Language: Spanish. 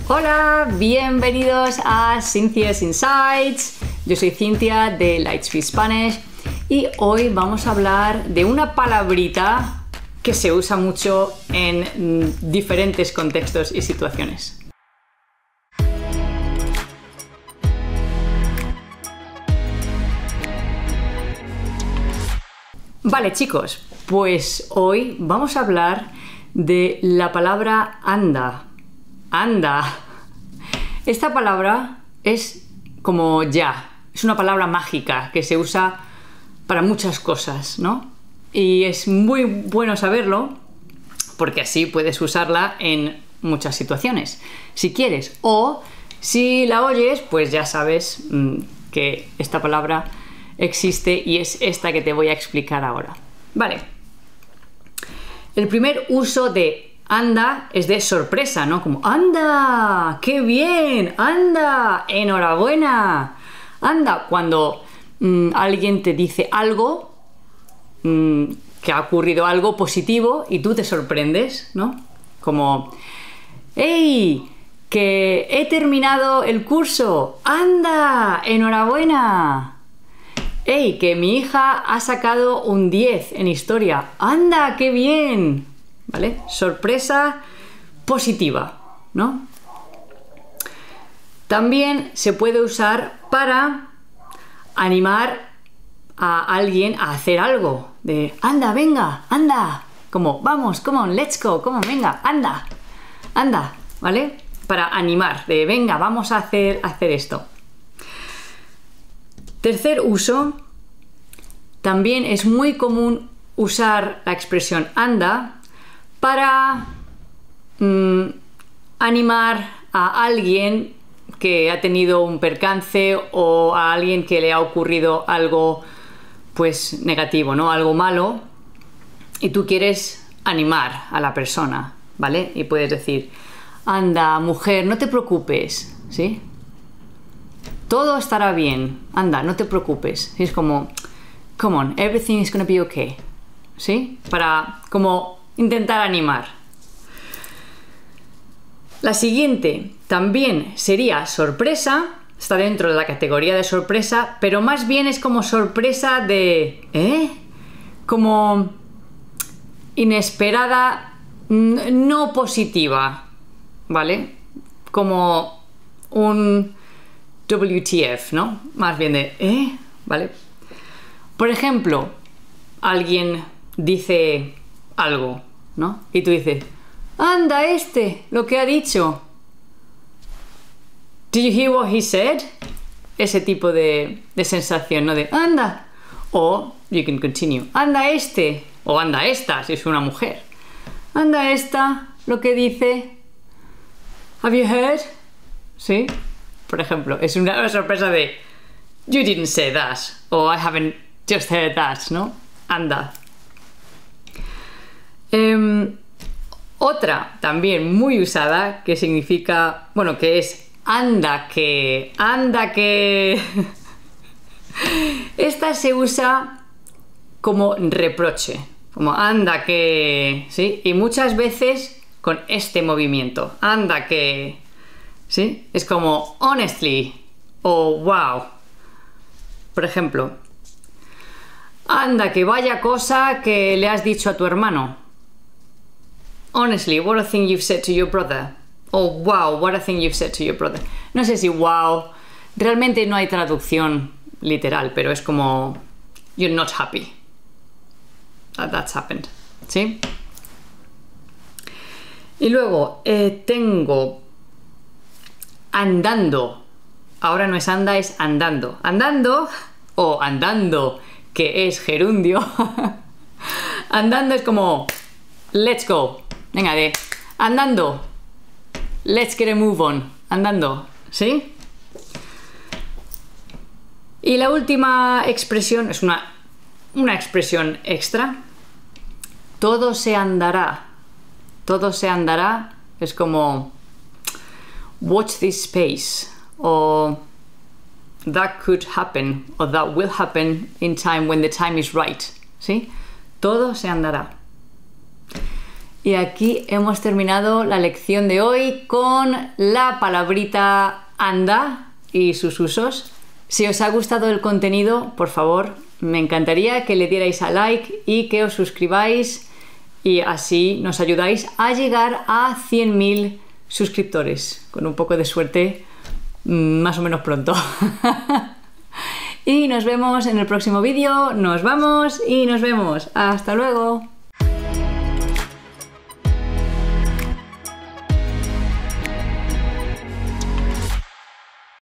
Hola, bienvenidos a Cynthia's Insights. Yo soy Cynthia de Lightspeed Spanish y hoy vamos a hablar de una palabrita que se usa mucho en diferentes contextos y situaciones. Vale, chicos, pues hoy vamos a hablar de la palabra anda. Anda. Esta palabra es como ya, es una palabra mágica que se usa para muchas cosas, ¿no? Y es muy bueno saberlo porque así puedes usarla en muchas situaciones, si quieres. O si la oyes, pues ya sabes que esta palabra existe y es esta que te voy a explicar ahora. Vale. El primer uso de anda es de sorpresa, ¿no? Como ¡anda! ¡Qué bien! ¡Anda! ¡Enhorabuena! Anda, cuando alguien te dice algo, que ha ocurrido algo positivo y tú te sorprendes, ¿no? Como ¡hey! ¡Que he terminado el curso! ¡Anda! ¡Enhorabuena! ¡Hey! Que mi hija ha sacado un 10 en historia. ¡Anda! ¡Qué bien! ¿Vale? Sorpresa positiva, ¿no? También se puede usar para animar a alguien a hacer algo. De anda, venga, anda. Como vamos, come on, let's go, come on, venga, anda. Anda, ¿vale? Para animar, de venga, vamos a hacer esto. Tercer uso, también es muy común usar la expresión anda para animar a alguien que ha tenido un percance o a alguien que le ha ocurrido algo pues negativo, ¿no? Algo malo, y tú quieres animar a la persona, ¿vale? Y puedes decir, anda, mujer, no te preocupes, ¿sí? Todo estará bien, anda, no te preocupes. Y es como, come on, everything is gonna be okay, ¿sí? Para como intentar animar. La siguiente también sería sorpresa, está dentro de la categoría de sorpresa, pero más bien es como sorpresa de, como inesperada, no positiva, ¿vale? Como un WTF, ¿no? Más bien de, ¿vale? Por ejemplo, alguien dice algo, ¿no? Y tú dices, anda lo que ha dicho. Did you hear what he said? Ese tipo de sensación, ¿no? De anda. O you can continue. Anda o anda esta, si es una mujer. Anda esta, lo que dice. Have you heard? ¿Sí? Por ejemplo, es una sorpresa de you didn't say that. O I haven't just heard that, ¿no? Anda. Otra también muy usada que significa, bueno, que es anda que esta se usa como reproche, como anda que, ¿sí? Y muchas veces con este movimiento, anda que, ¿sí? Es como honestly o wow. Por ejemplo, anda que vaya cosa que le has dicho a tu hermano. Honestly, what a thing you've said to your brother. Oh, wow, what a thing you've said to your brother. No sé si wow, realmente no hay traducción literal, pero es como you're not happy. That's happened. ¿Sí? Y luego tengo andando. Ahora no es anda, es andando. Andando o andando, que es gerundio. Andando es como let's go. Venga, andando. Let's get a move on. Andando. ¿Sí? Y la última expresión es una expresión extra. Todo se andará. Todo se andará es como watch this space. O that could happen. O that will happen in time when the time is right. ¿Sí? Todo se andará. Y aquí hemos terminado la lección de hoy con la palabrita anda y sus usos. Si os ha gustado el contenido, por favor, me encantaría que le dierais a like y que os suscribáis y así nos ayudáis a llegar a 100.000 suscriptores. Con un poco de suerte, más o menos pronto. Y nos vemos en el próximo vídeo. Nos vamos y nos vemos. Hasta luego.